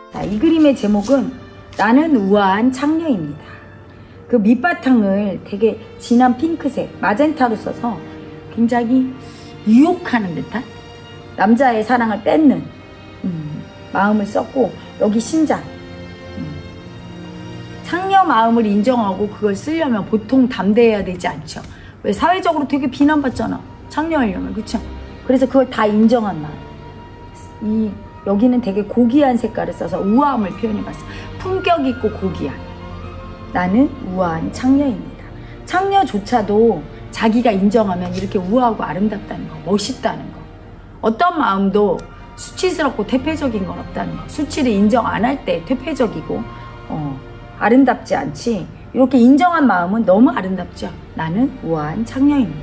자, 이 그림의 제목은 나는 우아한 창녀입니다. 그 밑바탕을 되게 진한 핑크색, 마젠타로 써서 굉장히 유혹하는 듯한 남자의 사랑을 뺏는 마음을 썼고, 여기 심장, 창녀 마음을 인정하고 그걸 쓰려면 보통 담대해야 되지 않죠. 왜? 사회적으로 되게 비난받잖아, 창녀하려면. 그쵸? 그래서 그걸 다 인정한 마음. 여기는 되게 고귀한 색깔을 써서 우아함을 표현해봤어. 품격 있고 고귀한. 나는 우아한 창녀입니다. 창녀조차도 자기가 인정하면 이렇게 우아하고 아름답다는 거, 멋있다는 거. 어떤 마음도 수치스럽고 퇴폐적인 건 없다는 거. 수치를 인정 안 할 때 퇴폐적이고 아름답지 않지. 이렇게 인정한 마음은 너무 아름답죠. 나는 우아한 창녀입니다.